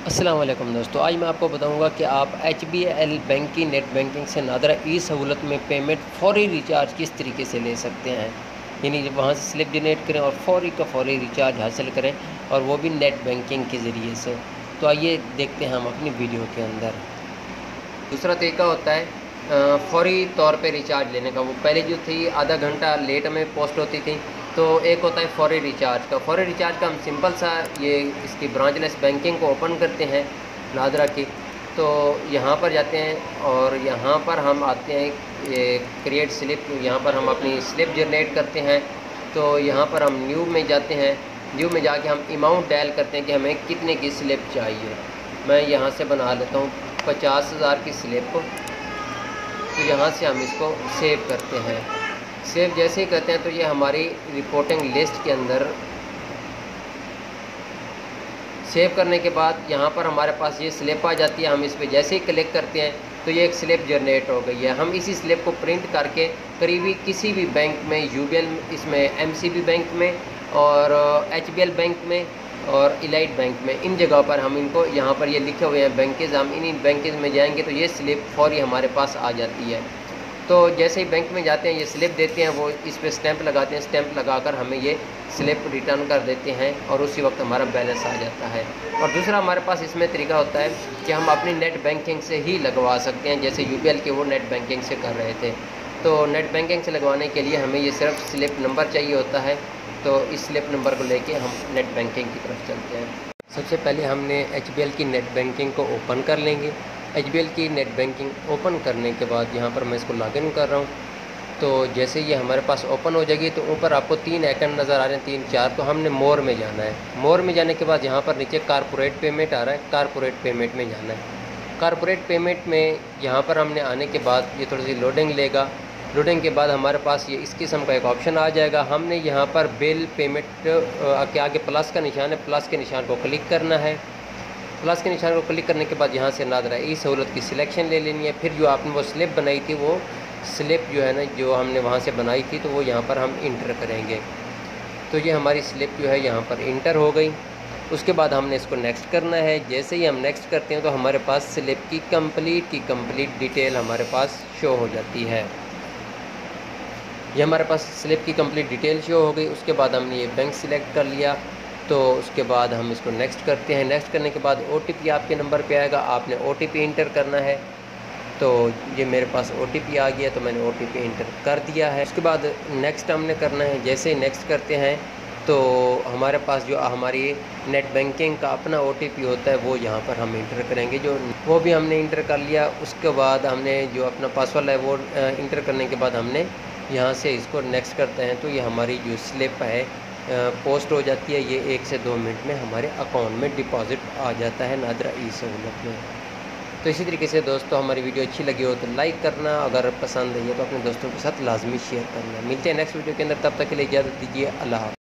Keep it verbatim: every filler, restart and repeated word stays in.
अस्सलाम वालेकुम दोस्तों, आज मैं आपको बताऊंगा कि आप एच बी एल बैंक की नेट बैंकिंग से नादरा ई सहूलत में पेमेंट फौरी रिचार्ज किस तरीके से ले सकते हैं। यानी जब वहाँ से स्लिप जनरेट करें और फौरी का फौरी रिचार्ज हासिल करें, और वो भी नेट बैंकिंग के ज़रिए से। तो आइए देखते हैं हम अपनी वीडियो के अंदर। दूसरा तरीका होता है फौरी तौर पे रिचार्ज लेने का। वो पहले जो थी आधा घंटा लेट में पोस्ट होती थी, तो एक होता है फौरी रिचार्ज का। फौरी रिचार्ज का हम सिंपल सा ये इसकी ब्रांचलेस बैंकिंग को ओपन करते हैं नादरा की। तो यहाँ पर जाते हैं और यहाँ पर हम आते हैं ये क्रिएट स्लिप, यहाँ पर हम अपनी स्लिप जनरेट करते हैं। तो यहाँ पर हम न्यू में जाते हैं, न्यू में जाके हम अमाउंट डायल करते हैं कि हमें कितने की स्लिप चाहिए। मैं यहाँ से बना लेता हूँ पचास हज़ार की स्लिप। तो यहाँ से हम इसको सेव करते हैं। सेव जैसे ही करते हैं तो ये हमारी रिपोर्टिंग लिस्ट के अंदर सेव करने के बाद यहाँ पर हमारे पास ये स्लिप आ जाती है। हम इस पर जैसे ही क्लिक करते हैं तो ये एक स्लिप जनरेट हो गई है। हम इसी स्लिप को प्रिंट करके करीबी किसी भी बैंक में, यू बी एल इसमें, एम सी बी बैंक में और एच बी एल बैंक में और इलाइट बैंक में, इन जगह पर हम इनको, यहाँ पर ये लिखे हुए हैं बैंकेज, हम इन बैंकेज में जाएंगे तो ये स्लिप फौरी हमारे पास आ जाती है। तो जैसे ही बैंक में जाते हैं, ये स्लिप देते हैं, वो इस पर स्टैंप लगाते हैं। स्टैंप लगाकर हमें ये स्लिप रिटर्न कर देते हैं और उसी वक्त हमारा बैलेंस आ जाता है। और दूसरा हमारे पास इसमें तरीका होता है कि हम अपनी नेट बैंकिंग से ही लगवा सकते हैं, जैसे यू बी एल के वो नेट बैंकिंग से कर रहे थे। तो नेट बैंकिंग से लगवाने के लिए हमें ये सिर्फ स्लिप नंबर चाहिए होता है। तो इस स्लिप नंबर को लेके हम नेट बैंकिंग की तरफ चलते हैं। सबसे पहले हमने एच बी एल की नेट बैंकिंग को ओपन कर लेंगे। एच बी एल की नेट बैंकिंग ओपन करने के बाद यहाँ पर मैं इसको लॉगिन कर रहा हूँ। तो जैसे ये हमारे पास ओपन हो जाएगी तो ऊपर आपको तीन आइकन नज़र आ रहे हैं, तीन चार। तो हमने मोर में जाना है। मोर में जाने के बाद यहाँ पर नीचे कारपोरेट पेमेंट आ रहा है, कारपोरेट पेमेंट में जाना है। कारपोरेट पेमेंट में यहाँ पर हमने आने के बाद ये थोड़ी सी लोडिंग लेगा। लोडिंग के बाद हमारे पास ये इस किस्म का एक ऑप्शन आ जाएगा। हमने यहाँ पर बिल पेमेंट के आगे प्लस का निशान है, प्लस के निशान को क्लिक करना है। प्लस के निशान को क्लिक करने के बाद यहाँ से नादरा ई सहूलत की सिलेक्शन ले लेनी है। फिर जो आपने वो स्लिप बनाई थी, वो स्लिप जो है ना, जो हमने वहाँ से बनाई थी, तो वो यहाँ पर हम इंटर करेंगे। तो ये हमारी स्लिप जो है यहाँ पर इंटर हो गई। उसके बाद हमने इसको नेक्स्ट करना है। जैसे ही हम नेक्स्ट करते हैं तो हमारे पास स्लिप की कंप्लीट की कंप्लीट डिटेल हमारे पास शो हो जाती है। ये हमारे पास स्लिप की कंप्लीट डिटेल शो हो गई। उसके बाद हमने ये बैंक सिलेक्ट कर लिया। तो उसके बाद हम इसको नेक्स्ट करते हैं। नेक्स्ट करने के बाद ओ टी पी आपके नंबर पे आएगा, आपने ओ टी पी इंटर करना है। तो ये मेरे पास ओ टी पी आ गया, तो मैंने ओ टी पी इंटर कर दिया है। उसके बाद नेक्स्ट हमने करना है। जैसे ही नेक्स्ट करते हैं तो हमारे पास जो हमारी नेट बैंकिंग का अपना ओ टी पी होता है, वो यहाँ पर हम इंटर करेंगे। जो वो भी हमने इंटर कर लिया। उसके बाद हमने जो अपना पासवर्ड है वो इंटर करने के बाद हमने यहाँ से इसको नेक्स्ट करते हैं। तो ये हमारी जो स्लिप है पोस्ट हो जाती है। ये एक से दो मिनट में हमारे अकाउंट में डिपॉजिट आ जाता है नादरा ई सहूलत में। तो इसी तरीके से दोस्तों, हमारी वीडियो अच्छी लगी हो तो लाइक करना, अगर पसंद आई है तो अपने दोस्तों के साथ लाजमी शेयर करना। मिलते हैं नेक्स्ट वीडियो के अंदर, तब तक के लिए इजाज़त दीजिए। अल्लाह हाफ़िज़।